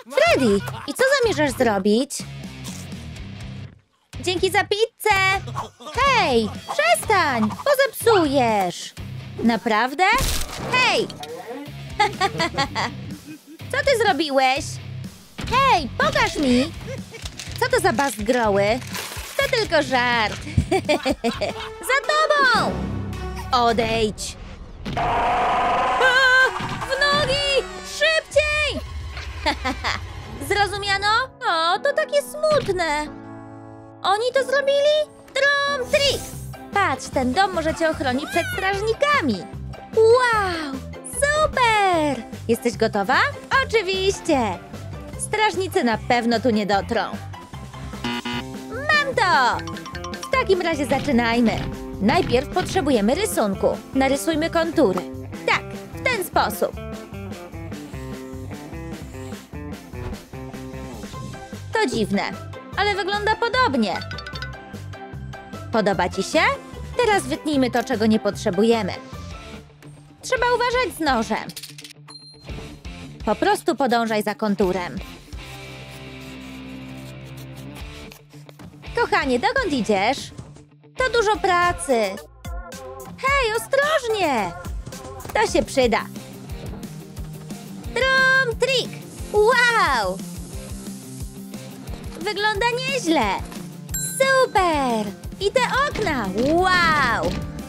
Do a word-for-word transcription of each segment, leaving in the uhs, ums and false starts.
Freddy, i co zamierzasz zrobić? Dzięki za pizzę! Hej, przestań, bo zepsujesz! Naprawdę? Hej! Co ty zrobiłeś? Hej, pokaż mi! Co to za bast groły? To tylko żart. Za tobą! Odejdź! A, w nogi! Szybciej! Zrozumiano? O, to takie smutne. Oni to zrobili? Trum trik! Patrz, ten dom może cię ochronić przed strażnikami. Wow! Super! Jesteś gotowa? Oczywiście! Strażnicy na pewno tu nie dotrą. Mam to! W takim razie zaczynajmy. Najpierw potrzebujemy rysunku. Narysujmy kontury. Tak, w ten sposób. To dziwne, ale wygląda podobnie. Podoba ci się? Teraz wytnijmy to, czego nie potrzebujemy. Trzeba uważać z nożem. Po prostu podążaj za konturem. Kochanie, dokąd idziesz? To dużo pracy. Hej, ostrożnie! To się przyda. Trum trik! Wow! Wygląda nieźle. Super! I te okna! Wow!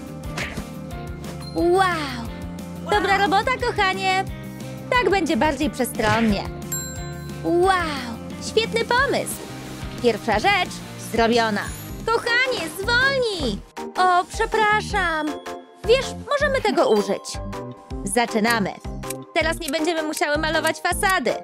Wow! Dobra robota, kochanie! Tak będzie bardziej przestronnie. Wow! Świetny pomysł! Pierwsza rzecz zrobiona. Kochanie, zwolnij! O, przepraszam. Wiesz, możemy tego użyć. Zaczynamy. Teraz nie będziemy musiały malować fasady.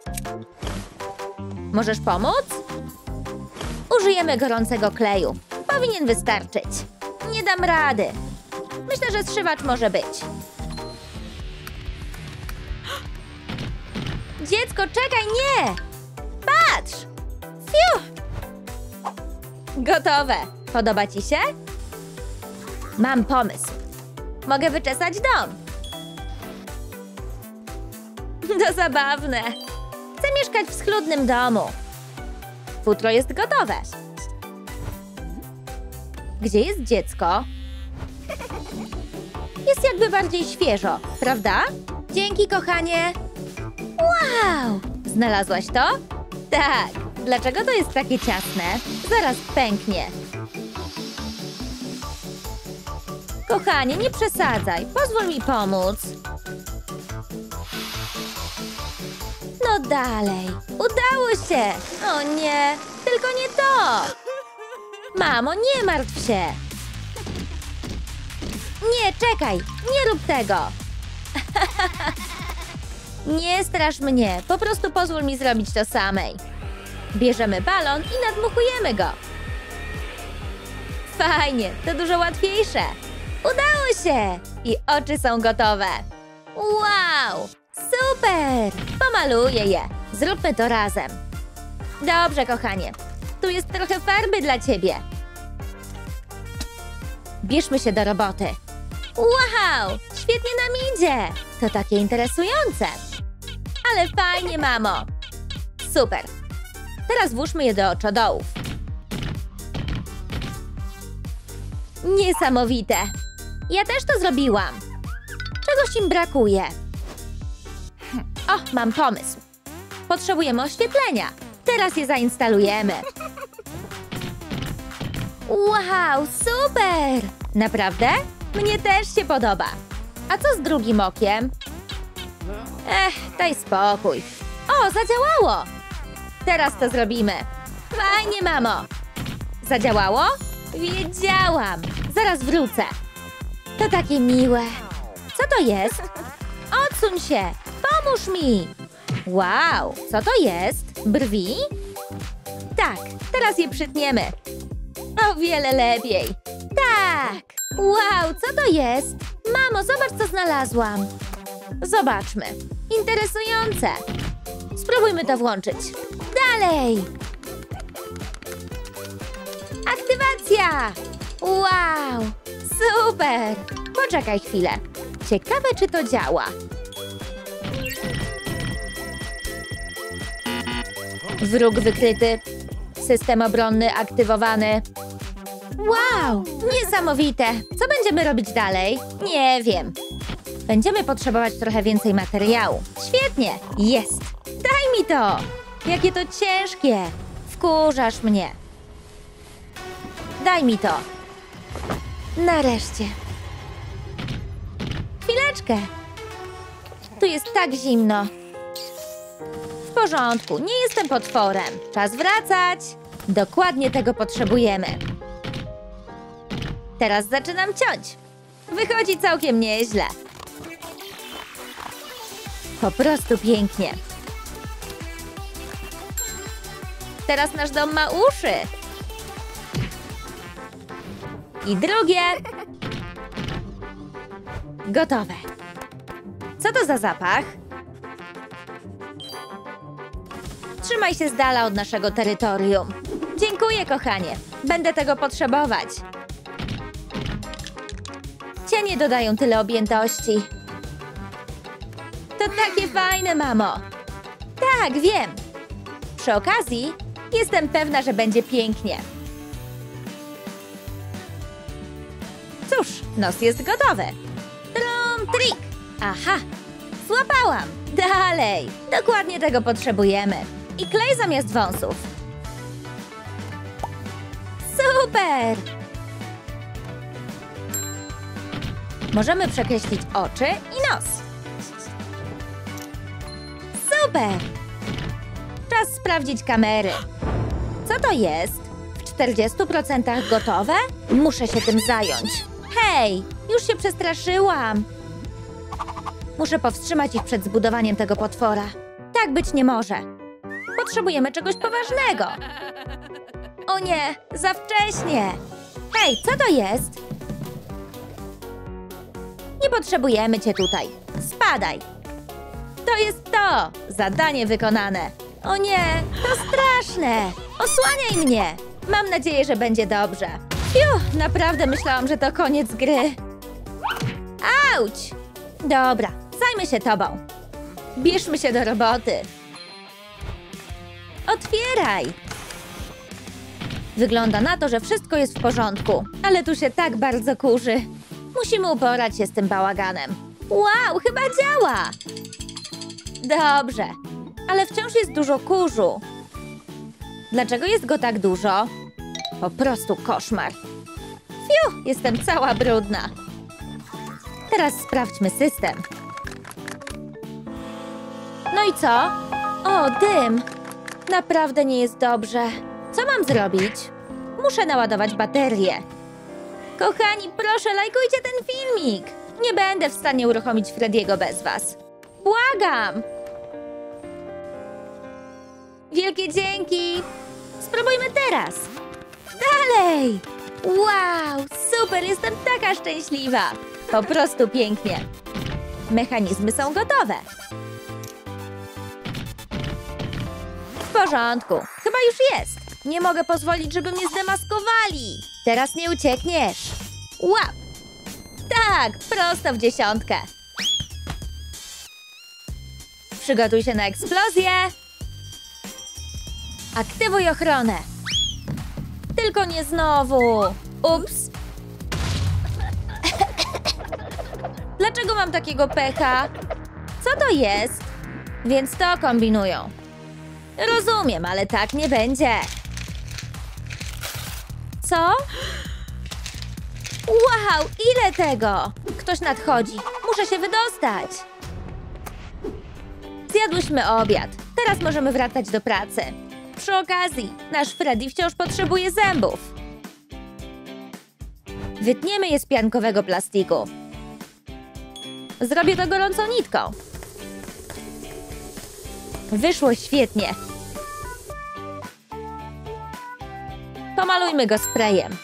Możesz pomóc? Użyjemy gorącego kleju. Powinien wystarczyć. Nie dam rady. Myślę, że zszywacz może być. Dziecko, czekaj, nie! Patrz! Fiu! Gotowe. Podoba ci się? Mam pomysł. Mogę wyczesać dom. To zabawne. Chcę mieszkać w schludnym domu. Futro jest gotowe. Gdzie jest dziecko? Jest jakby bardziej świeżo, prawda? Dzięki, kochanie. Wow! Znalazłaś to? Tak. Dlaczego to jest takie ciasne? Zaraz pęknie. Kochanie, nie przesadzaj. Pozwól mi pomóc. No dalej. Udało się. O nie, tylko nie to. Mamo, nie martw się. Nie, czekaj. Nie rób tego. Nie strasz mnie. Po prostu pozwól mi zrobić to samej. Bierzemy balon i nadmuchujemy go. Fajnie, to dużo łatwiejsze. Udało się! I oczy są gotowe. Wow! Super! Pomaluję je. Zróbmy to razem. Dobrze, kochanie. Tu jest trochę farby dla ciebie. Bierzmy się do roboty. Wow! Świetnie nam idzie! To takie interesujące. Ale fajnie, mamo. Super. Teraz włóżmy je do oczodołów. Niesamowite. Ja też to zrobiłam. Czegoś im brakuje. O, mam pomysł. Potrzebujemy oświetlenia. Teraz je zainstalujemy. Wow, super! Naprawdę? Mnie też się podoba. A co z drugim okiem? Ech, daj spokój. O, zadziałało! Teraz to zrobimy. Fajnie, mamo. Zadziałało? Wiedziałam. Zaraz wrócę. To takie miłe. Co to jest? Odsuń się. Pomóż mi. Wow, co to jest? Brwi? Tak, teraz je przytniemy. O wiele lepiej. Tak. Wow, co to jest? Mamo, zobacz, co znalazłam. Zobaczmy. Interesujące. Spróbujmy to włączyć. Dalej. Aktywacja. Wow, super. Poczekaj chwilę. Ciekawe, czy to działa. Wróg wykryty. System obronny aktywowany. Wow! Niesamowite! Co będziemy robić dalej? Nie wiem. Będziemy potrzebować trochę więcej materiału. Świetnie! Jest! Daj mi to! Jakie to ciężkie! Wkurzasz mnie. Daj mi to. Nareszcie. Chwileczkę. Tu jest tak zimno. W porządku, nie jestem potworem. Czas wracać. Dokładnie tego potrzebujemy. Teraz zaczynam ciąć. Wychodzi całkiem nieźle. Po prostu pięknie. Teraz nasz dom ma uszy. I drugie. Gotowe. Co to za zapach? Trzymaj się z dala od naszego terytorium. Dziękuję, kochanie. Będę tego potrzebować. Cienie dodają tyle objętości. To takie fajne, mamo. Tak, wiem. Przy okazji jestem pewna, że będzie pięknie. Cóż, nos jest gotowy. Trum, trik. Aha, złapałam. Dalej. Dokładnie tego potrzebujemy. I klej zamiast wąsów. Super! Możemy przekreślić oczy i nos. Super! Czas sprawdzić kamery. Co to jest? W czterdziestu procentach gotowe? Muszę się tym zająć. Hej, już się przestraszyłam. Muszę powstrzymać ich przed zbudowaniem tego potwora. Tak być nie może. Potrzebujemy czegoś poważnego. O nie, za wcześnie. Hej, co to jest? Nie potrzebujemy cię tutaj. Spadaj. To jest to. Zadanie wykonane. O nie, to straszne. Osłaniaj mnie. Mam nadzieję, że będzie dobrze. Fiu, naprawdę myślałam, że to koniec gry. Auć. Dobra, zajmę się tobą. Bierzmy się do roboty. Otwieraj. Wygląda na to, że wszystko jest w porządku. Ale tu się tak bardzo kurzy. Musimy uporać się z tym bałaganem. Wow, chyba działa. Dobrze, ale wciąż jest dużo kurzu. Dlaczego jest go tak dużo? Po prostu koszmar. Fiu, jestem cała brudna. Teraz sprawdźmy system. No i co? O, dym. Naprawdę nie jest dobrze. Co mam zrobić? Muszę naładować baterię. Kochani, proszę, lajkujcie ten filmik. Nie będę w stanie uruchomić Frediego bez was. Błagam! Wielkie dzięki! Spróbujmy teraz! Dalej! Wow, super, jestem taka szczęśliwa! Po prostu pięknie. Mechanizmy są gotowe. W porządku, chyba już jest. Nie mogę pozwolić, żeby mnie zdemaskowali. Teraz nie uciekniesz. Łap! Tak, prosto w dziesiątkę. Przygotuj się na eksplozję. Aktywuj ochronę. Tylko nie znowu. Ups. Dlaczego mam takiego pecha? Co to jest? Więc to kombinują. Rozumiem, ale tak nie będzie. Co? Wow, ile tego? Ktoś nadchodzi. Muszę się wydostać. Zjadłyśmy obiad. Teraz możemy wracać do pracy. Przy okazji, nasz Freddy wciąż potrzebuje zębów. Wytniemy je z piankowego plastiku. Zrobię to gorącą nitką. Wyszło świetnie. Pomalujmy go sprayem.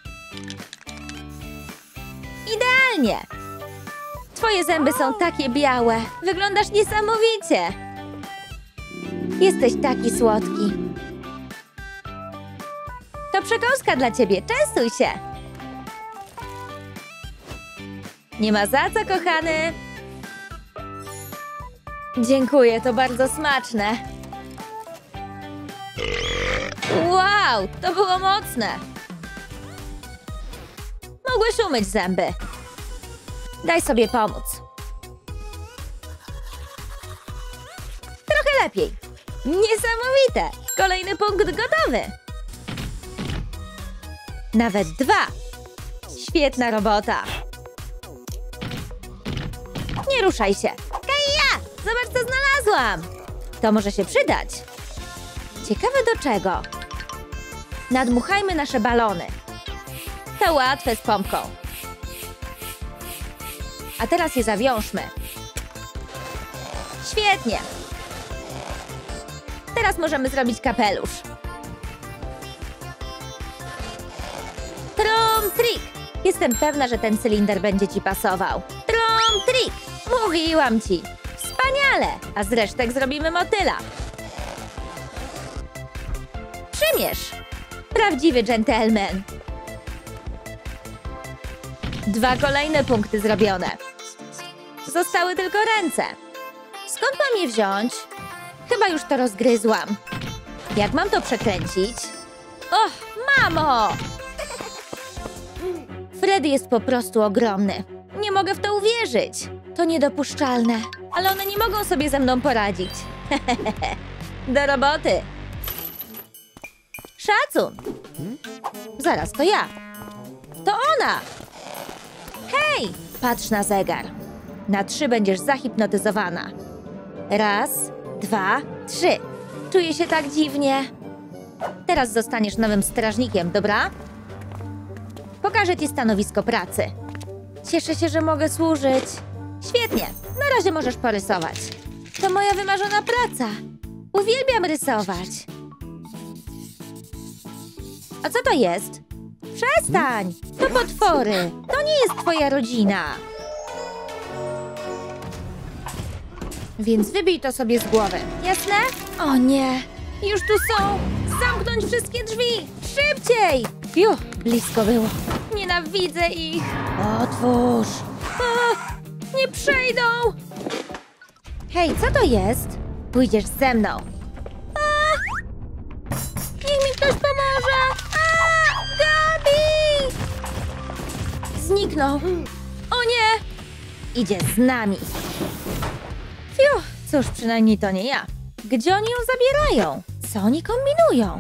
Idealnie! Twoje zęby są takie białe. Wyglądasz niesamowicie. Jesteś taki słodki. To przekąska dla ciebie. Częstuj się. Nie ma za co, kochany. Dziękuję, to bardzo smaczne. Wow, to było mocne. Mogłeś umyć zęby. Daj sobie pomóc. Trochę lepiej. Niesamowite. Kolejny punkt gotowy. Nawet dwa. Świetna robota. Nie ruszaj się. Kaja! Zobacz, co znalazłam. To może się przydać. Ciekawe do czego. Nadmuchajmy nasze balony. To łatwe z pompką. A teraz je zawiążmy. Świetnie. Teraz możemy zrobić kapelusz. Trum trik. Jestem pewna, że ten cylinder będzie ci pasował. Trum trik. Mówiłam ci. Wspaniale. A z resztek zrobimy motyla. Przymierz. Prawdziwy dżentelmen. Dwa kolejne punkty zrobione. Zostały tylko ręce. Skąd mam je wziąć? Chyba już to rozgryzłam. Jak mam to przekręcić? Och, mamo! Freddy jest po prostu ogromny. Nie mogę w to uwierzyć. To niedopuszczalne. Ale one nie mogą sobie ze mną poradzić. Do roboty. Szacun. Zaraz, to ja. To ona. Hej, patrz na zegar. Na trzy będziesz zahipnotyzowana. Raz, dwa, trzy. Czuję się tak dziwnie. Teraz zostaniesz nowym strażnikiem, dobra? Pokażę ci stanowisko pracy. Cieszę się, że mogę służyć. Świetnie, na razie możesz porysować. To moja wymarzona praca. Uwielbiam rysować. A co to jest? Przestań! To potwory. To nie jest twoja rodzina. Więc wybij to sobie z głowy. Jasne? O nie! Już tu są! Zamknąć wszystkie drzwi! Szybciej! Juh, blisko było. Nienawidzę ich. Otwórz. O, nie przejdą! Hej, co to jest? Pójdziesz ze mną. A! Niech mi ktoś pomoże! A! Gabi! Zniknął. O nie! Idzie z nami. Fiu, cóż, przynajmniej to nie ja. Gdzie oni ją zabierają? Co oni kombinują?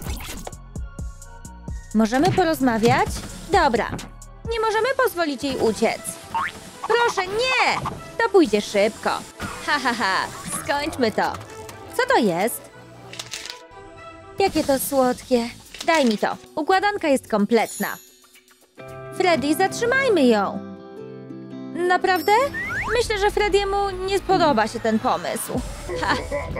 Możemy porozmawiać? Dobra. Nie możemy pozwolić jej uciec. Proszę, nie! To pójdzie szybko. Ha, ha, ha. Skończmy to. Co to jest? Jakie to słodkie. Daj mi to. Układanka jest kompletna. Freddy, zatrzymajmy ją. Naprawdę? Myślę, że Freddy'emu nie spodoba się ten pomysł. Ha.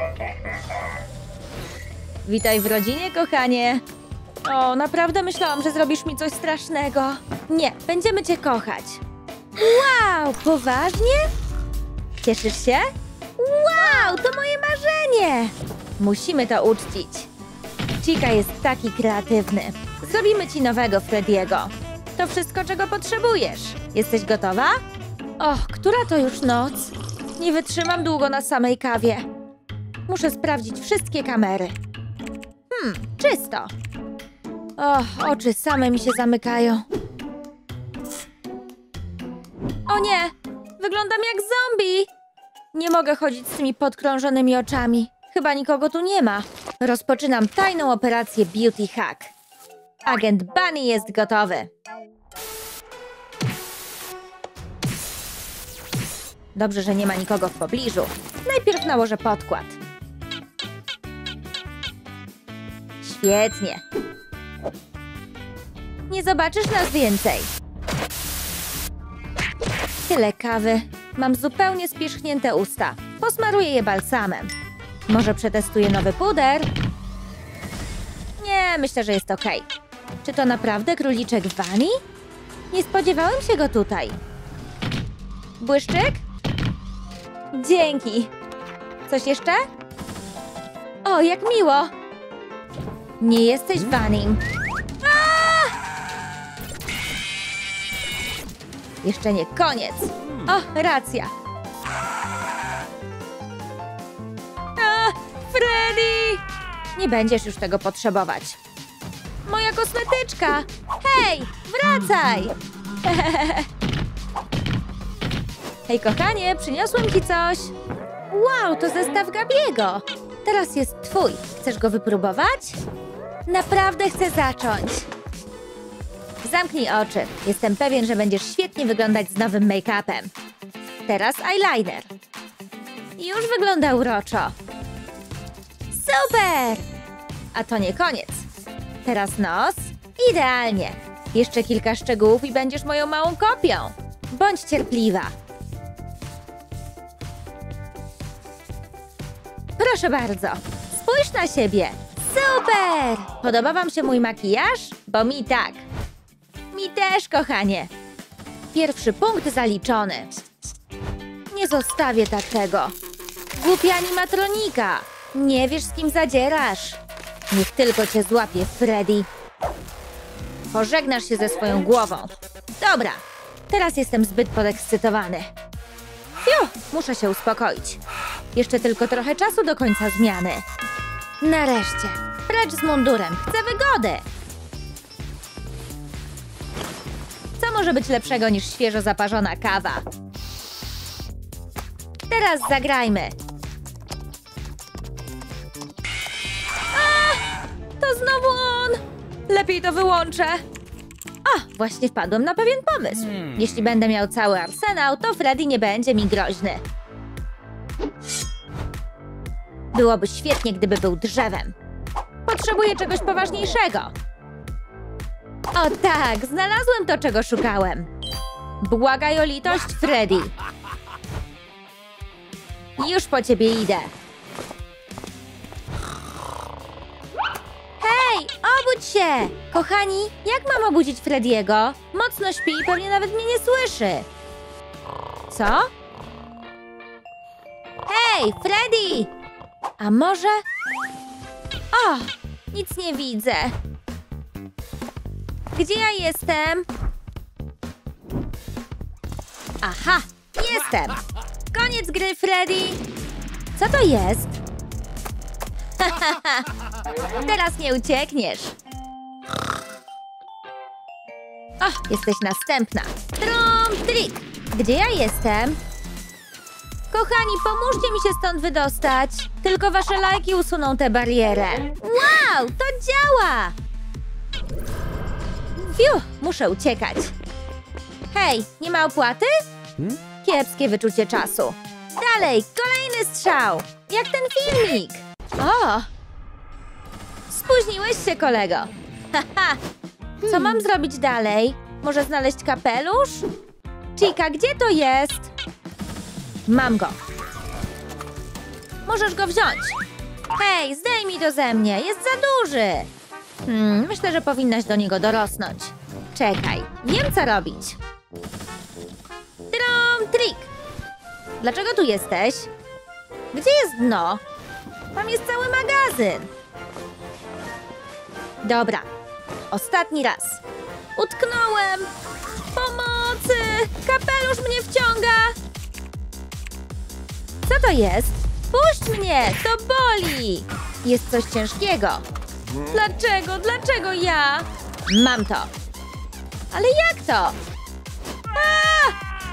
Witaj w rodzinie, kochanie. O, naprawdę myślałam, że zrobisz mi coś strasznego. Nie, będziemy cię kochać. Wow, poważnie? Cieszysz się? Wow, to moje marzenie! Musimy to uczcić. Chica jest taki kreatywny. Zrobimy ci nowego Freddy'ego. To wszystko, czego potrzebujesz. Jesteś gotowa? Och, która to już noc? Nie wytrzymam długo na samej kawie. Muszę sprawdzić wszystkie kamery. Hmm, czysto. Och, oczy same mi się zamykają. O nie! Wyglądam jak zombie! Nie mogę chodzić z tymi podkrążonymi oczami. Chyba nikogo tu nie ma. Rozpoczynam tajną operację Beauty Hack. Agent Bunny jest gotowy. Dobrze, że nie ma nikogo w pobliżu. Najpierw nałożę podkład. Świetnie. Nie zobaczysz nas więcej. Tyle kawy. Mam zupełnie spierzchnięte usta. Posmaruję je balsamem. Może przetestuję nowy puder? Nie, myślę, że jest okej. Czy to naprawdę króliczek Bunny? Nie spodziewałem się go tutaj. Błyszczyk? Dzięki. Coś jeszcze? O, jak miło. Nie jesteś Bunnym. Jeszcze nie koniec. O, racja. A, Freddy! Nie będziesz już tego potrzebować. Moja kosmetyczka! Hej, wracaj! Hej, kochanie, przyniosłem ci coś. Wow, to zestaw Gabiego. Teraz jest twój. Chcesz go wypróbować? Naprawdę chcę zacząć. Zamknij oczy. Jestem pewien, że będziesz świetnie wyglądać z nowym make-upem. Teraz eyeliner. Już wygląda uroczo. Super! A to nie koniec. Teraz nos. Idealnie. Jeszcze kilka szczegółów i będziesz moją małą kopią. Bądź cierpliwa. Proszę bardzo. Spójrz na siebie. Super! Podoba wam się mój makijaż? Bo mi tak. Mi też, kochanie. Pierwszy punkt zaliczony. Nie zostawię tak tego. Głupia animatronika. Nie wiesz, z kim zadzierasz. Niech tylko cię złapie, Freddy. Pożegnasz się ze swoją głową. Dobra, teraz jestem zbyt podekscytowany. Fiu, muszę się uspokoić. Jeszcze tylko trochę czasu do końca zmiany. Nareszcie. Precz z mundurem. Chcę wygody. Co może być lepszego niż świeżo zaparzona kawa? Teraz zagrajmy. A, to znowu on. Lepiej to wyłączę. O, właśnie wpadłem na pewien pomysł. Jeśli będę miał cały arsenał, to Freddy nie będzie mi groźny. Byłoby świetnie, gdyby był drzewem. Potrzebuję czegoś poważniejszego. O tak, znalazłem to, czego szukałem. Błagaj o litość, Freddy. Już po ciebie idę. Hej, obudź się! Kochani, jak mam obudzić Freddy'ego? Mocno śpi i pewnie nawet mnie nie słyszy. Co? Hej, Freddy! A może... O, nic nie widzę. Gdzie ja jestem? Aha, jestem! Koniec gry, Freddy! Co to jest? Teraz nie uciekniesz. O, jesteś następna. Trum, trik! Gdzie ja jestem? Kochani, pomóżcie mi się stąd wydostać. Tylko wasze lajki usuną tę barierę. Wow, to działa! Fiu, muszę uciekać. Hej, nie ma opłaty? Kiepskie wyczucie czasu. Dalej, kolejny strzał. Jak ten filmik. O! Spóźniłeś się, kolego. Haha. Co mam zrobić dalej? Może znaleźć kapelusz? Chica, gdzie to jest? Mam go. Możesz go wziąć. Hej, zdejmij to ze mnie. Jest za duży. Hmm, myślę, że powinnaś do niego dorosnąć. Czekaj, wiem, co robić. Trum, trik. Dlaczego tu jesteś? Gdzie jest dno? Tam jest cały magazyn. Dobra, ostatni raz. Utknąłem. Pomocy! Kapelusz mnie wciąga. Co to jest? Puść mnie! To boli! Jest coś ciężkiego. Dlaczego? Dlaczego ja? Mam to. Ale jak to? A!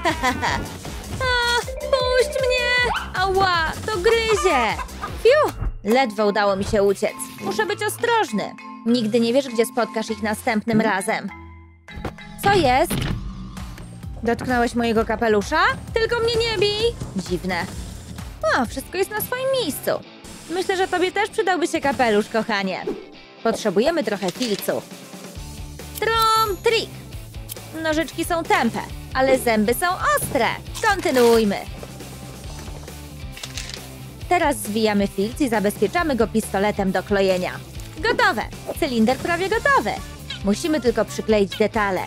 A, puść mnie! Ała, to gryzie! Fiu! Ledwo udało mi się uciec. Muszę być ostrożny. Nigdy nie wiesz, gdzie spotkasz ich następnym razem. Co jest? Dotknąłeś mojego kapelusza? Tylko mnie nie bij! Dziwne. O, wszystko jest na swoim miejscu. Myślę, że tobie też przydałby się kapelusz, kochanie. Potrzebujemy trochę filcu. Trum, trik! Nożyczki są tępe, ale zęby są ostre. Kontynuujmy. Teraz zwijamy filc i zabezpieczamy go pistoletem do klejenia. Gotowe! Cylinder prawie gotowy. Musimy tylko przykleić detale.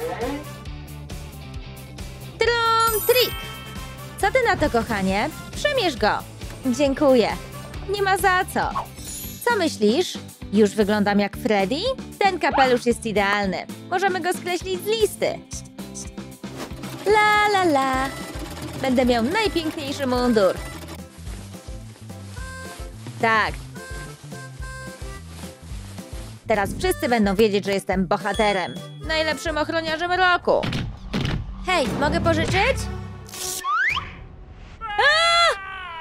Trum, trik! Co ty na to, kochanie? Przymierz go. Dziękuję. Nie ma za co. Co myślisz? Już wyglądam jak Freddy? Ten kapelusz jest idealny. Możemy go skreślić z listy. La la la. Będę miał najpiękniejszy mundur. Tak. Teraz wszyscy będą wiedzieć, że jestem bohaterem. Najlepszym ochroniarzem roku. Hej, mogę pożyczyć? A!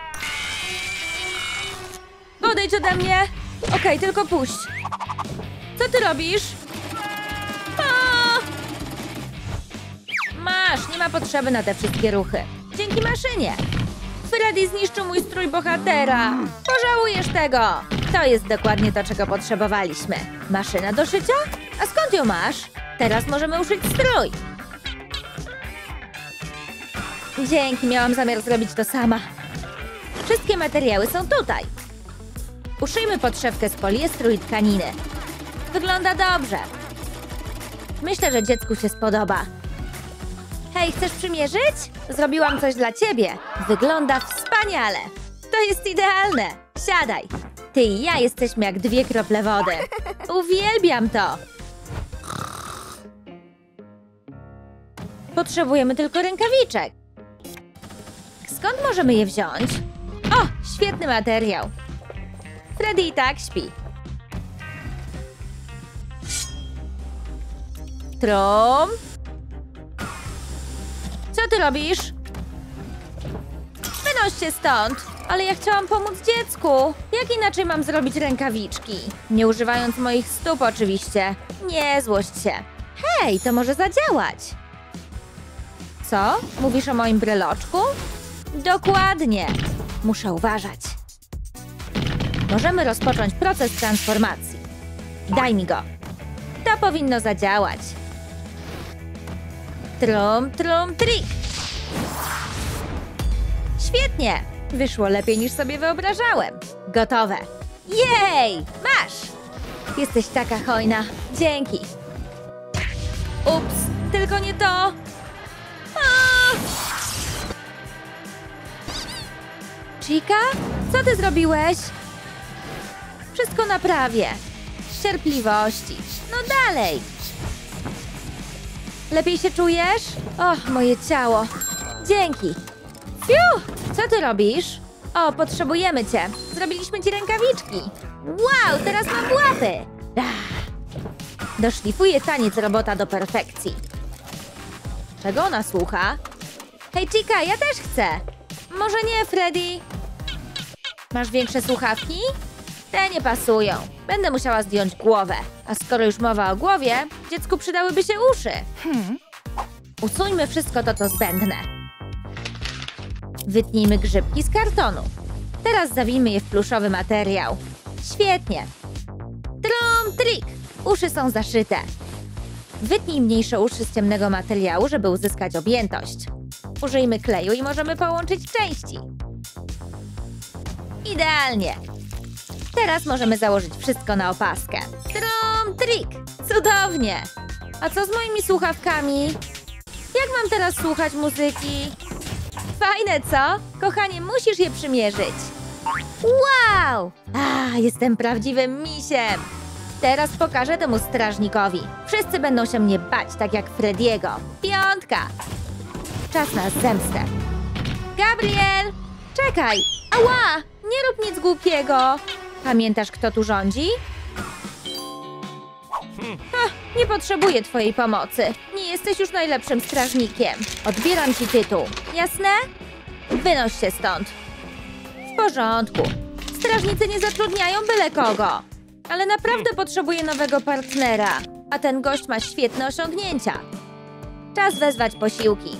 Odejdź ode mnie! Okej, tylko puść. Co ty robisz? A! Masz, nie ma potrzeby na te wszystkie ruchy. Dzięki maszynie. Freddy zniszczył mój strój bohatera. Pożałujesz tego. To jest dokładnie to, czego potrzebowaliśmy. Maszyna do szycia? A skąd ją masz? Teraz możemy uszyć strój. Dzięki, miałam zamiar zrobić to sama. Wszystkie materiały są tutaj. Uszyjmy podszewkę z poliestru i tkaniny. Wygląda dobrze. Myślę, że dziecku się spodoba. Hej, chcesz przymierzyć? Zrobiłam coś dla ciebie. Wygląda wspaniale. To jest idealne. Siadaj. Ty i ja jesteśmy jak dwie krople wody. Uwielbiam to. Potrzebujemy tylko rękawiczek. Skąd możemy je wziąć? O, świetny materiał. Freddy i tak śpi. Trum. Co ty robisz? Wynoś się stąd. Ale ja chciałam pomóc dziecku. Jak inaczej mam zrobić rękawiczki? Nie używając moich stóp oczywiście. Nie złość się. Hej, to może zadziałać. Co? Mówisz o moim breloczku? Dokładnie. Muszę uważać. Możemy rozpocząć proces transformacji. Daj mi go. To powinno zadziałać. Trum, trum, trik. Świetnie. Wyszło lepiej niż sobie wyobrażałem. Gotowe. Jej! Masz! Jesteś taka hojna. Dzięki. Ups, tylko nie to. A! Chica? Co ty zrobiłeś? Wszystko naprawię. Cierpliwości. No dalej. Lepiej się czujesz? Och, moje ciało. Dzięki. Fiu! Co ty robisz? O, potrzebujemy cię. Zrobiliśmy ci rękawiczki. Wow, teraz mam łapy. Ach. Doszlifuję taniec robota do perfekcji. Czego ona słucha? Hej, Chica, ja też chcę. Może nie, Freddy. Masz większe słuchawki? Te nie pasują. Będę musiała zdjąć głowę. A skoro już mowa o głowie, dziecku przydałyby się uszy. Hmm. Usuńmy wszystko to, co zbędne. Wytnijmy grzybki z kartonu. Teraz zawijmy je w pluszowy materiał. Świetnie. Trum, trik. Uszy są zaszyte. Wytnij mniejsze uszy z ciemnego materiału, żeby uzyskać objętość. Użyjmy kleju i możemy połączyć części. Idealnie. Teraz możemy założyć wszystko na opaskę. Trum, trik. Cudownie. A co z moimi słuchawkami? Jak mam teraz słuchać muzyki? Fajne, co? Kochanie, musisz je przymierzyć. Wow! A, jestem prawdziwym misiem. Teraz pokażę temu strażnikowi. Wszyscy będą się mnie bać, tak jak Frediego. Piątka. Czas na zemstę. Gabriel! Czekaj! Ała! Nie rób nic głupiego. Pamiętasz, kto tu rządzi? Ha, nie potrzebuję twojej pomocy. Nie jesteś już najlepszym strażnikiem. Odbieram ci tytuł. Jasne? Wynoś się stąd. W porządku. Strażnicy nie zatrudniają byle kogo. Ale naprawdę potrzebuję nowego partnera. A ten gość ma świetne osiągnięcia. Czas wezwać posiłki.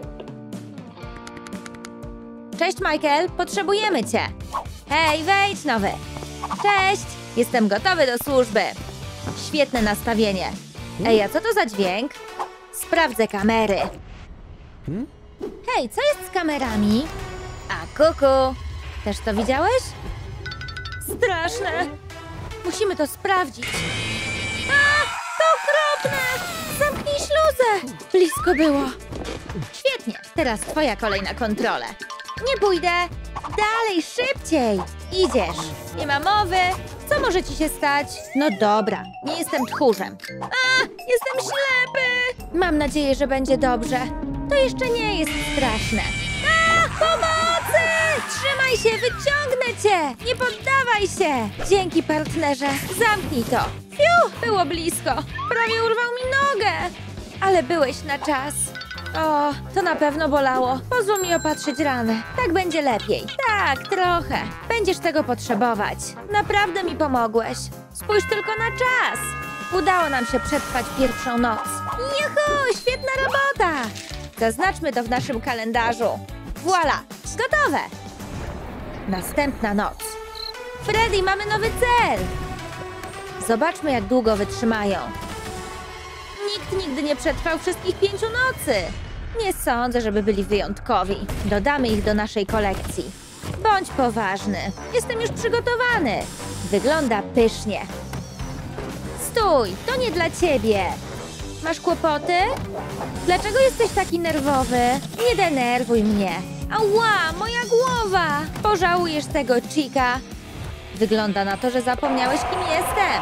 Cześć, Michael. Potrzebujemy cię. Hej, wejdź, nowy. Cześć. Jestem gotowy do służby. Świetne nastawienie. Ej, a co to za dźwięk? Sprawdzę kamery. Hej, co jest z kamerami? A kuku. Też to widziałeś? Straszne. Musimy to sprawdzić. A, to okropne. Zamknij śluzę. Blisko było. Świetnie. Teraz twoja kolej na kontrolę. Nie pójdę. Dalej, szybciej. Idziesz. Nie ma mowy. Co może ci się stać? No dobra, nie jestem tchórzem. A, jestem ślepy. Mam nadzieję, że będzie dobrze. To jeszcze nie jest straszne. A, pomocy! Trzymaj się, wyciągnę cię! Nie poddawaj się! Dzięki, partnerze. Zamknij to. Fiu, było blisko. Prawie urwał mi nogę. Ale byłeś na czas. O, to na pewno bolało. Pozwól mi opatrzyć ranę. Tak będzie lepiej. Tak, trochę. Będziesz tego potrzebować. Naprawdę mi pomogłeś. Spójrz tylko na czas. Udało nam się przetrwać pierwszą noc. Juhu, świetna robota! Zaznaczmy to w naszym kalendarzu. Voila, gotowe! Następna noc. Freddy, mamy nowy cel! Zobaczmy, jak długo wytrzymają. Nikt nigdy nie przetrwał wszystkich pięciu nocy. Nie sądzę, żeby byli wyjątkowi. Dodamy ich do naszej kolekcji. Bądź poważny. Jestem już przygotowany. Wygląda pysznie. Stój, to nie dla ciebie. Masz kłopoty? Dlaczego jesteś taki nerwowy? Nie denerwuj mnie. Ała, moja głowa! Pożałujesz tego, Chica. Wygląda na to, że zapomniałeś, kim jestem.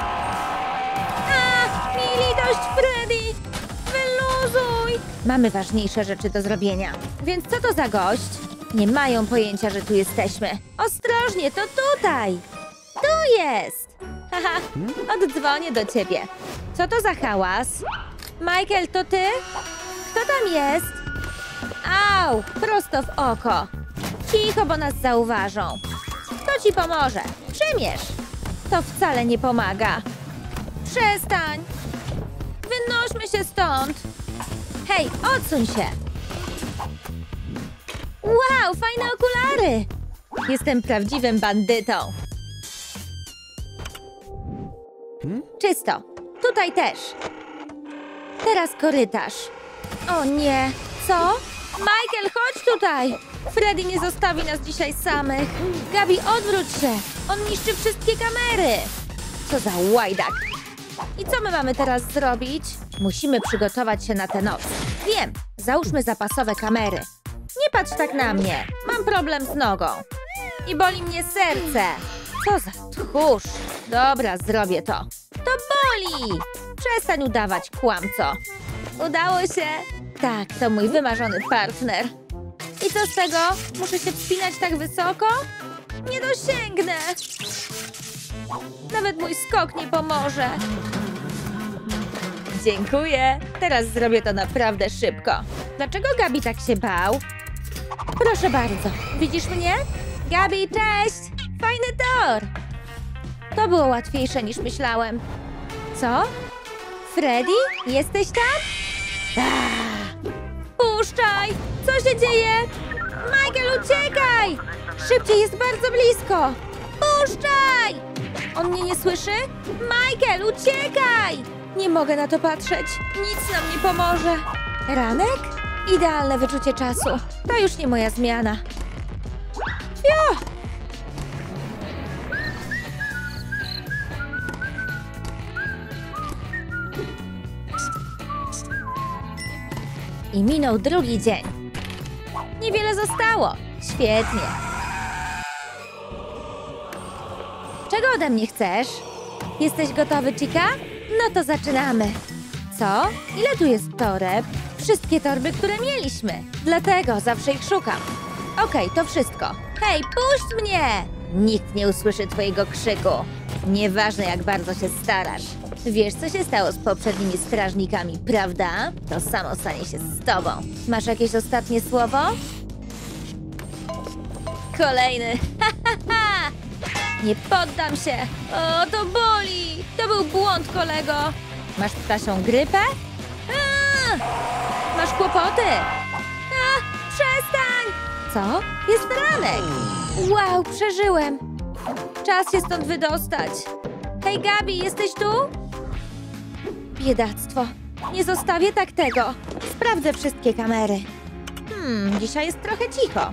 A, miej litość, Freddy! Wyluzuj! Mamy ważniejsze rzeczy do zrobienia. Więc co to za gość? Nie mają pojęcia, że tu jesteśmy. Ostrożnie, to tutaj! Tu jest! Haha, oddzwonię do ciebie. Co to za hałas? Michael, to ty? Kto tam jest? Au, prosto w oko. Cicho, bo nas zauważą. Kto ci pomoże? Przymierz. To wcale nie pomaga. Przestań. Wynośmy się stąd. Hej, odsuń się. Wow, fajne okulary. Jestem prawdziwym bandytą. Czysto. Tutaj też. Teraz korytarz. O nie. Co? Michael, chodź tutaj. Freddy nie zostawi nas dzisiaj samych. Gabi, odwróć się. On niszczy wszystkie kamery. Co za łajdak. I co my mamy teraz zrobić? Musimy przygotować się na tę noc. Wiem. Załóżmy zapasowe kamery. Nie patrz tak na mnie. Mam problem z nogą. I boli mnie serce. Co za tchórz. Dobra, zrobię to. To boli! Przestań udawać, kłamco. Udało się. Tak, to mój wymarzony partner. I co z tego? Muszę się wspinać tak wysoko? Nie dosięgnę. Nawet mój skok nie pomoże. Dziękuję. Teraz zrobię to naprawdę szybko. Dlaczego Gabi tak się bał? Proszę bardzo. Widzisz mnie? Gabi, cześć! Fajny tor! To było łatwiejsze niż myślałem. Co? Freddy? Jesteś tam? Ah! Puszczaj! Co się dzieje? Michael, uciekaj! Szybciej, jest bardzo blisko! Puszczaj! On mnie nie słyszy? Michael, uciekaj! Nie mogę na to patrzeć. Nic nam nie pomoże. Ranek? Idealne wyczucie czasu. To już nie moja zmiana. Fio! I minął drugi dzień. Niewiele zostało. Świetnie. Czego ode mnie chcesz? Jesteś gotowy, Chica? No to zaczynamy. Co? Ile tu jest toreb? Wszystkie torby, które mieliśmy. Dlatego zawsze ich szukam. Okej, to wszystko. Hej, puść mnie! Nikt nie usłyszy twojego krzyku. Nieważne, jak bardzo się starasz. Wiesz, co się stało z poprzednimi strażnikami, prawda? To samo stanie się z tobą. Masz jakieś ostatnie słowo? Kolejny. Ha, ha, ha! Nie poddam się. O, to boli. To był błąd, kolego. Masz ptasią grypę? A! Masz kłopoty? A, przestań! Co? Jest ranek. Wow, przeżyłem. Czas się stąd wydostać. Hej, Gabi, jesteś tu? Biedactwo. Nie zostawię tak tego. Sprawdzę wszystkie kamery. Hmm, dzisiaj jest trochę cicho.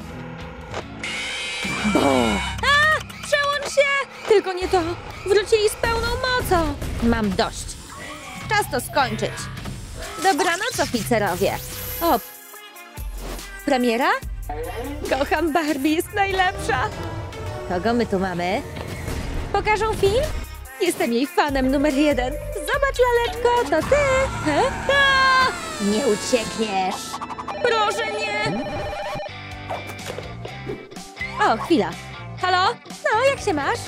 Bo! A! Przełącz się! Tylko nie to. Wrócili z pełną mocą. Mam dość. Czas to skończyć. Dobranoc, oficerowie. O! Premiera? Kocham Barbie, jest najlepsza. Kogo my tu mamy? Pokażą film? Jestem jej fanem numer jeden. Zobacz, laleczko, to ty. He? A! Nie uciekniesz. Proszę, nie. O, chwila. Halo? No, jak się masz?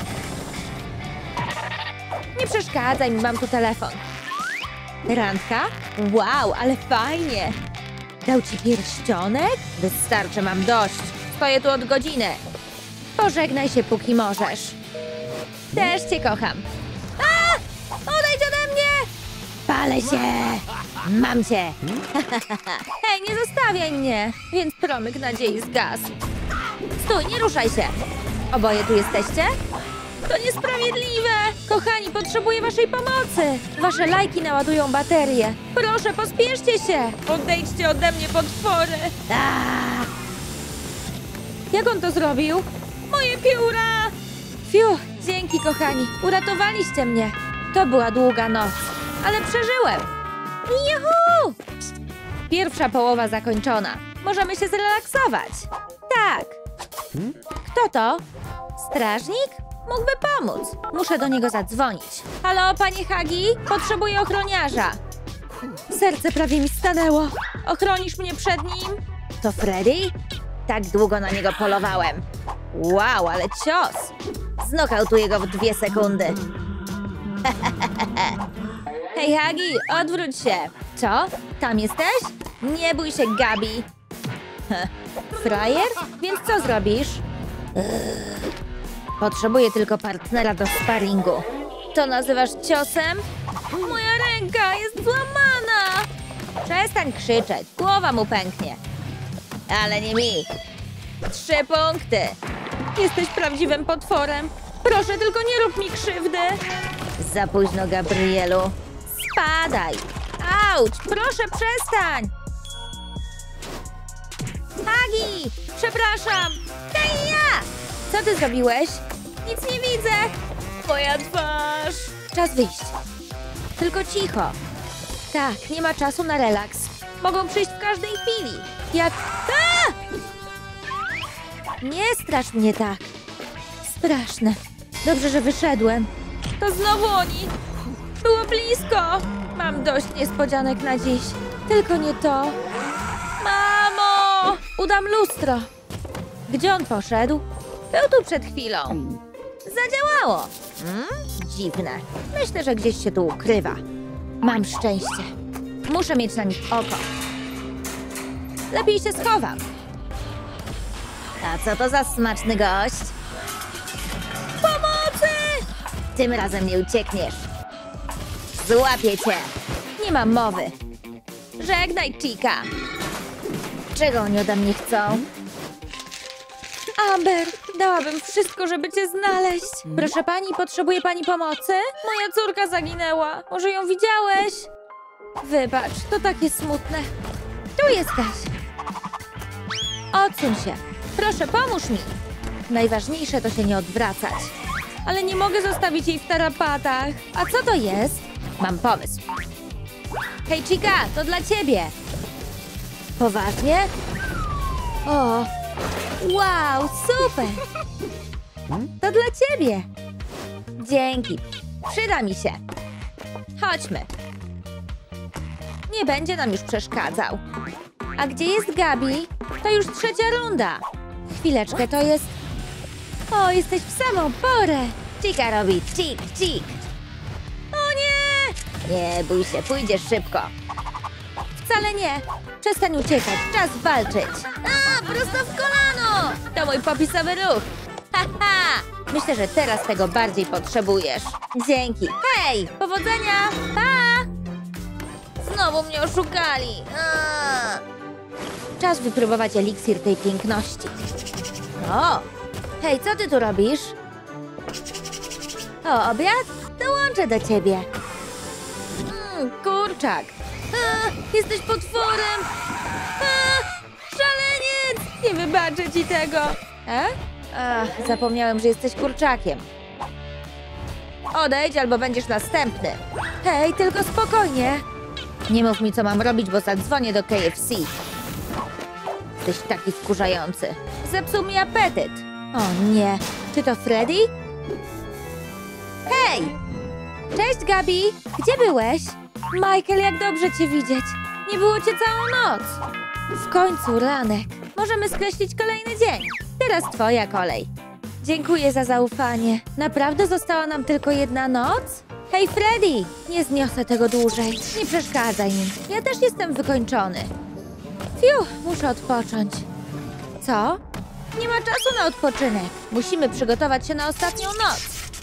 Nie przeszkadzaj mi, mam tu telefon. Randka? Wow, ale fajnie. Dał ci pierścionek? Wystarczy, mam dość. Stoję tu od godziny. Pożegnaj się, póki możesz. Też cię kocham. A! Odejdź ode mnie! Palę się! Mam cię! Hej, nie zostawiaj mnie! Więc promyk nadziei zgasł. Stój, nie ruszaj się! Oboje tu jesteście? To niesprawiedliwe! Kochani, potrzebuję waszej pomocy! Wasze lajki naładują baterię. Proszę, pospieszcie się! Odejdźcie ode mnie, potwory! Aaaa! Jak on to zrobił? Moje pióra! Fiu, dzięki, kochani. Uratowaliście mnie. To była długa noc, ale przeżyłem. Juhu! Pierwsza połowa zakończona. Możemy się zrelaksować. Tak. Kto to? Strażnik? Mógłby pomóc. Muszę do niego zadzwonić. Halo, panie Hagi? Potrzebuję ochroniarza. Serce prawie mi stanęło. Ochronisz mnie przed nim? To Freddy? Tak długo na niego polowałem. Wow, ale cios! Znokautuję go w dwie sekundy. Hej, Hagi, odwróć się. Co? Tam jesteś? Nie bój się, Gabi. Frajer? Więc co zrobisz? Potrzebuję tylko partnera do sparingu. To nazywasz ciosem? Moja ręka jest złamana! Przestań krzyczeć, głowa mu pęknie. Ale nie mi. Trzy punkty. Jesteś prawdziwym potworem. Proszę, tylko nie rób mi krzywdy. Za późno, Gabrielu. Spadaj. Auć, proszę, przestań. Hagi, przepraszam. Hej, ja! Co ty zrobiłeś? Nic nie widzę. Moja twarz. Czas wyjść. Tylko cicho. Tak, nie ma czasu na relaks. Mogą przyjść w każdej chwili. Jak... A! Nie strasz mnie tak. Straszne. Dobrze, że wyszedłem. To znowu oni. Było blisko. Mam dość niespodzianek na dziś. Tylko nie to. Mamo! Udam lustro. Gdzie on poszedł? Był tu przed chwilą. Zadziałało. Hmm? Dziwne. Myślę, że gdzieś się tu ukrywa. Mam szczęście. Muszę mieć na nich oko. Lepiej się schowam. A co to za smaczny gość? Pomocy! Tym razem nie uciekniesz. Złapię cię. Nie mam mowy. Żegnaj, Chica. Czego oni ode mnie chcą? Amber, dałabym wszystko, żeby cię znaleźć. Proszę pani, potrzebuje pani pomocy? Moja córka zaginęła. Może ją widziałeś? Wybacz, to takie smutne. Tu jesteś. Odsuń się. Proszę, pomóż mi. Najważniejsze to się nie odwracać. Ale nie mogę zostawić jej w tarapatach. A co to jest? Mam pomysł. Hej, Chica, to dla ciebie. Poważnie? O, wow, super. To dla ciebie. Dzięki. Przyda mi się. Chodźmy. Nie będzie nam już przeszkadzał. A gdzie jest Gabi? To już trzecia runda. Chwileczkę, to jest... O, jesteś w samą porę. Chica robi cik, cik. O nie! Nie bój się, pójdziesz szybko. Wcale nie. Przestań uciekać, czas walczyć. A, prosto w kolano! To mój popisowy ruch. Ha, ha! Myślę, że teraz tego bardziej potrzebujesz. Dzięki. Hej, powodzenia! Pa! Znowu mnie oszukali. A! Czas wypróbować eliksir tej piękności. O! Hej, co ty tu robisz? O, obiad? Dołączę do ciebie. Mm, kurczak. A, jesteś potworem. A, szaleniec! Nie wybaczę ci tego. E? Ach, zapomniałem, że jesteś kurczakiem. Odejdź, albo będziesz następny. Hej, tylko spokojnie. Nie mów mi, co mam robić, bo zadzwonię do K F C. Jesteś taki wkurzający. Zepsuł mi apetyt. O nie. Czy to Freddy? Hej! Cześć, Gabi. Gdzie byłeś? Michael, jak dobrze cię widzieć. Nie było cię całą noc. W końcu ranek. Możemy skreślić kolejny dzień. Teraz twoja kolej. Dziękuję za zaufanie. Naprawdę została nam tylko jedna noc? Hej, Freddy! Nie zniosę tego dłużej. Nie przeszkadzaj mi. Ja też jestem wykończony. Fiu, muszę odpocząć. Co? Nie ma czasu na odpoczynek. Musimy przygotować się na ostatnią noc.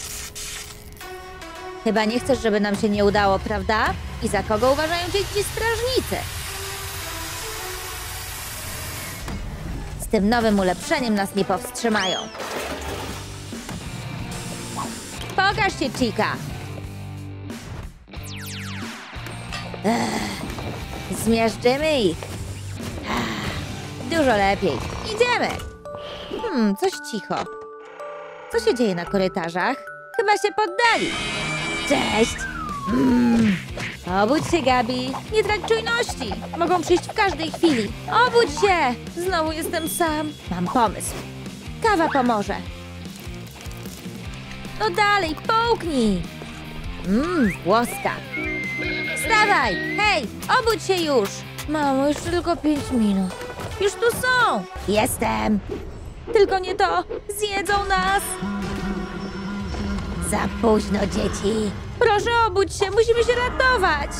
Chyba nie chcesz, żeby nam się nie udało, prawda? I za kogo uważają cię ci strażnicy? Z tym nowym ulepszeniem nas nie powstrzymają. Pokaż się, Chica! Ech, zmiażdżymy ich. Ech, dużo lepiej. Idziemy! Hmm, coś cicho. Co się dzieje na korytarzach? Chyba się poddali. Cześć! Mm. Obudź się, Gabi. Nie trać czujności. Mogą przyjść w każdej chwili. Obudź się! Znowu jestem sam. Mam pomysł. Kawa pomoże. No dalej, połknij. Mmm, włoska. Wstawaj! Hej, obudź się już! Mamo, jeszcze tylko pięć minut. Już tu są! Jestem! Tylko nie to! Zjedzą nas! Za późno, dzieci! Proszę, obudź się! Musimy się ratować!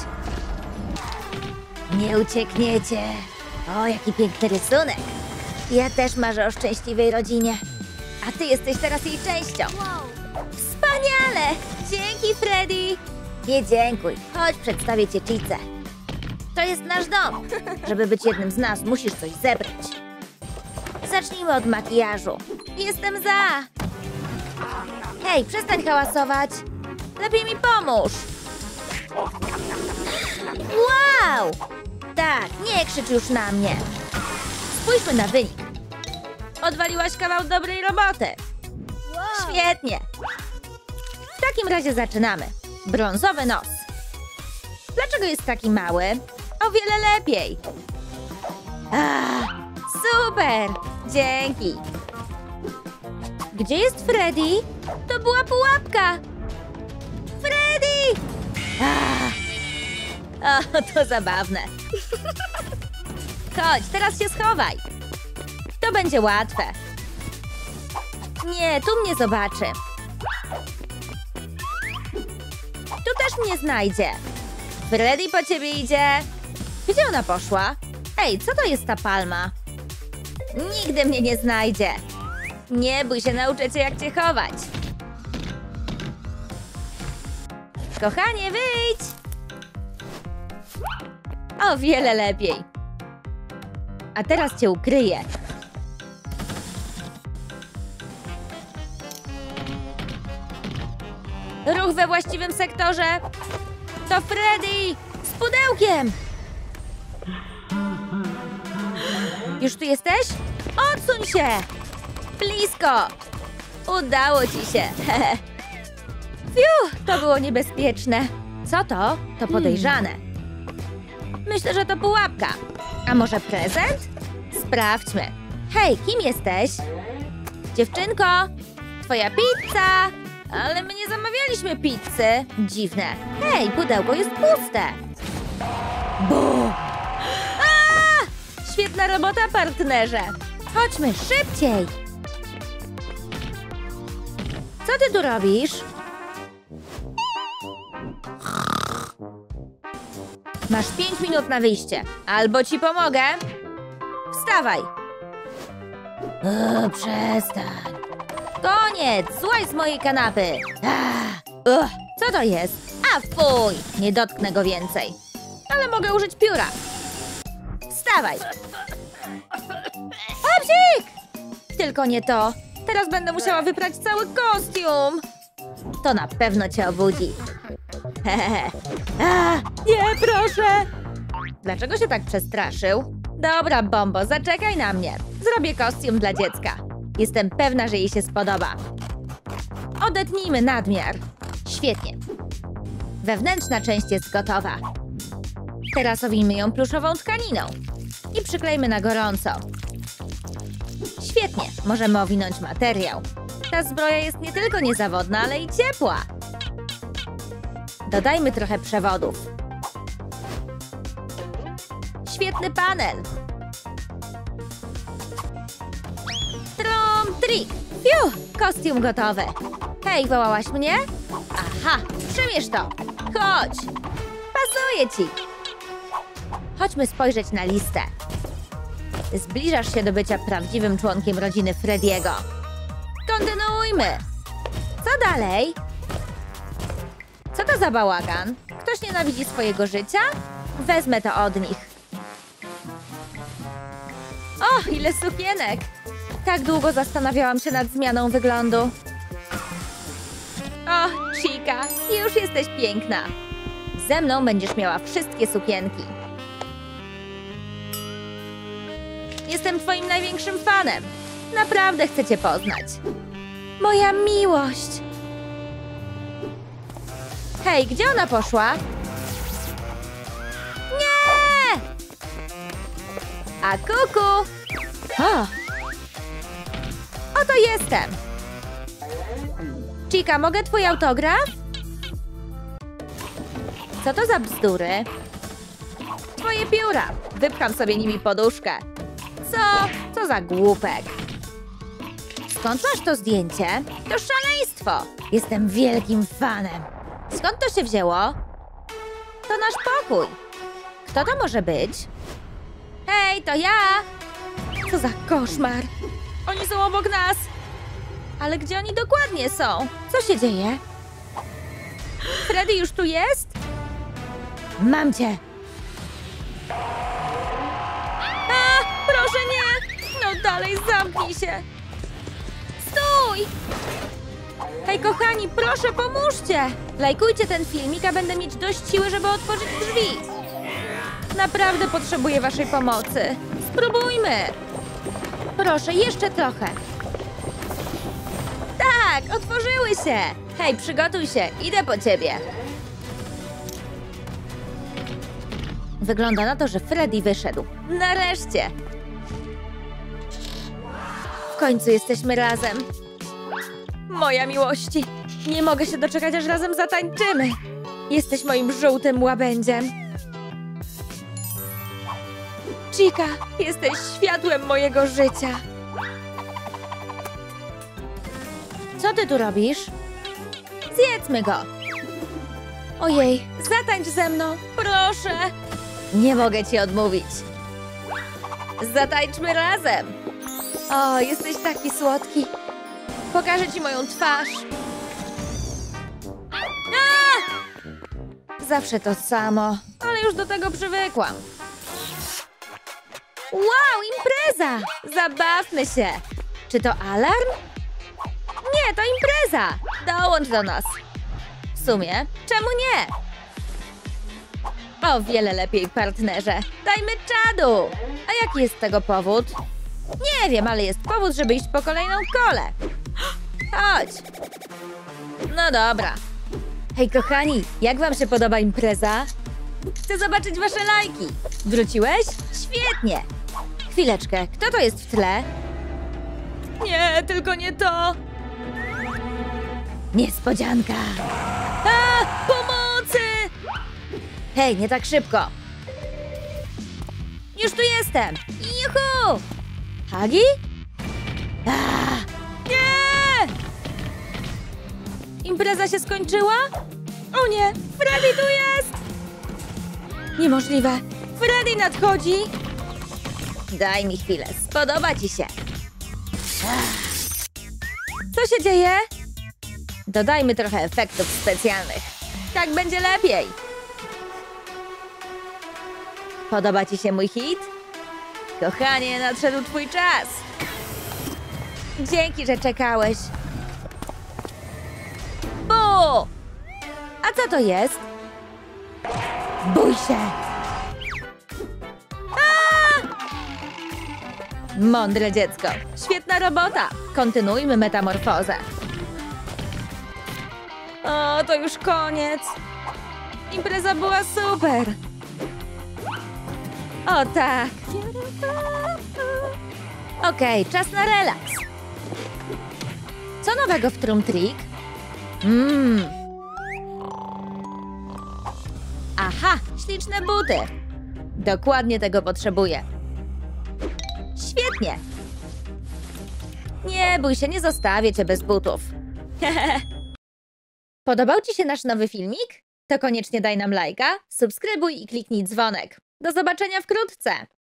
Nie uciekniecie! O, jaki piękny rysunek! Ja też marzę o szczęśliwej rodzinie. A ty jesteś teraz jej częścią. Wspaniale! Dzięki, Freddy! Nie dziękuj. Chodź, przedstawię cię Chice. To jest nasz dom. Żeby być jednym z nas, musisz coś zebrać. Zacznijmy od makijażu. Jestem za. Hej, przestań hałasować. Lepiej mi pomóż. Wow! Tak, nie krzycz już na mnie. Spójrzmy na wynik. Odwaliłaś kawał dobrej roboty. Świetnie. W takim razie zaczynamy. Brązowy nos. Dlaczego jest taki mały? O wiele lepiej. Ah, super! Dzięki. Gdzie jest Freddy? To była pułapka. Freddy! Ah. O, to zabawne. Chodź, teraz się schowaj. To będzie łatwe. Nie, tu mnie zobaczy. Tu też mnie znajdzie. Freddy po ciebie idzie. Gdzie ona poszła? Ej, co to jest ta palma? Nigdy mnie nie znajdzie. Nie bój się, nauczę cię, jak cię chować. Kochanie, wyjdź! O wiele lepiej. A teraz cię ukryję. Ruch we właściwym sektorze. To Freddy! Z pudełkiem! Już tu jesteś? Odsuń się! Blisko! Udało ci się! Fiu, to było niebezpieczne. Co to? To podejrzane. Myślę, że to pułapka. A może prezent? Sprawdźmy. Hej, kim jesteś? Dziewczynko, twoja pizza! Ale my nie zamawialiśmy pizzy. Dziwne. Hej, pudełko jest puste. Bu! A! Świetna robota, partnerze. Chodźmy, szybciej. Co ty tu robisz? Masz pięć minut na wyjście. Albo ci pomogę. Wstawaj. O, przestań. Koniec! Złaź z mojej kanapy! Uch, co to jest? A fuj! Nie dotknę go więcej. Ale mogę użyć pióra. Wstawaj! Obzik! Tylko nie to. Teraz będę musiała wyprać cały kostium. To na pewno cię obudzi. Hehehe. A, nie, proszę! Dlaczego się tak przestraszył? Dobra, Bombo, zaczekaj na mnie. Zrobię kostium dla dziecka. Jestem pewna, że jej się spodoba. Odetnijmy nadmiar. Świetnie. Wewnętrzna część jest gotowa. Teraz owijmy ją pluszową tkaniną. I przyklejmy na gorąco. Świetnie. Możemy owinąć materiał. Ta zbroja jest nie tylko niezawodna, ale i ciepła. Dodajmy trochę przewodów. Świetny panel. Trum, Trick! Fiu! Kostium gotowy. Hej, wołałaś mnie? Aha, przymierz to. Chodź. Pasuje ci. Chodźmy spojrzeć na listę. Zbliżasz się do bycia prawdziwym członkiem rodziny Frediego. Kontynuujmy. Co dalej? Co to za bałagan? Ktoś nienawidzi swojego życia? Wezmę to od nich. O, ile sukienek! Tak długo zastanawiałam się nad zmianą wyglądu. O, Chica, już jesteś piękna. Ze mną będziesz miała wszystkie sukienki. Jestem twoim największym fanem. Naprawdę chcę cię poznać. Moja miłość. Hej, gdzie ona poszła? Nie! A kuku! O! Oto jestem. Chica, mogę twój autograf? Co to za bzdury? Twoje pióra. Wypcham sobie nimi poduszkę. Co? Co za głupek. Skąd masz to zdjęcie? To szaleństwo. Jestem wielkim fanem. Skąd to się wzięło? To nasz pokój. Kto to może być? Hej, to ja! Co za koszmar. Oni są obok nas. Ale gdzie oni dokładnie są? Co się dzieje? Freddy już tu jest? Mam cię. A, proszę nie! No dalej, zamknij się. Stój! Hej, kochani, proszę, pomóżcie! Lajkujcie ten filmik, a będę mieć dość siły, żeby otworzyć drzwi. Naprawdę potrzebuję waszej pomocy. Spróbujmy. Proszę, jeszcze trochę. Tak, otworzyły się. Hej, przygotuj się, idę po ciebie. Wygląda na to, że Freddy wyszedł. Nareszcie. W końcu jesteśmy razem. Moja miłości. Nie mogę się doczekać, aż razem zatańczymy. Jesteś moim żółtym łabędziem. Chica, jesteś światłem mojego życia. Co ty tu robisz? Zjedzmy go. Ojej, zatańcz ze mną, proszę. Nie mogę ci odmówić. Zatańczmy razem. O, jesteś taki słodki. Pokażę ci moją twarz. A! Zawsze to samo, ale już do tego przywykłam. Wow, impreza! Zabawmy się. Czy to alarm? Nie, to impreza. Dołącz do nas. W sumie, czemu nie? O wiele lepiej, partnerze. Dajmy czadu. A jaki jest tego powód? Nie wiem, ale jest powód, żeby iść po kolejną kolę. Chodź. No dobra. Hej, kochani, jak wam się podoba impreza? Chcę zobaczyć wasze lajki. Wróciłeś? Świetnie. Chwileczkę, kto to jest w tle? Nie, tylko nie to. Niespodzianka. A, pomocy! Hej, nie tak szybko. Już tu jestem. Juhu! Hagi? A, nie! Impreza się skończyła? O nie, Freddy tu jest! Niemożliwe. Freddy nadchodzi. Daj mi chwilę, spodoba ci się. Co się dzieje? Dodajmy trochę efektów specjalnych. Tak będzie lepiej. Podoba ci się mój hit? Kochanie, nadszedł twój czas. Dzięki, że czekałeś. Bu! A co to jest? Bój się! A! Mądre dziecko. Świetna robota. Kontynuujmy metamorfozę. O, to już koniec. Impreza była super. O tak. Okej, okay, czas na relaks. Co nowego w Trum Trick? Mmm. Aha, śliczne buty. Dokładnie tego potrzebuję. Świetnie. Nie bój się, nie zostawię cię bez butów. Podobał ci się nasz nowy filmik? To koniecznie daj nam lajka, subskrybuj i kliknij dzwonek. Do zobaczenia wkrótce!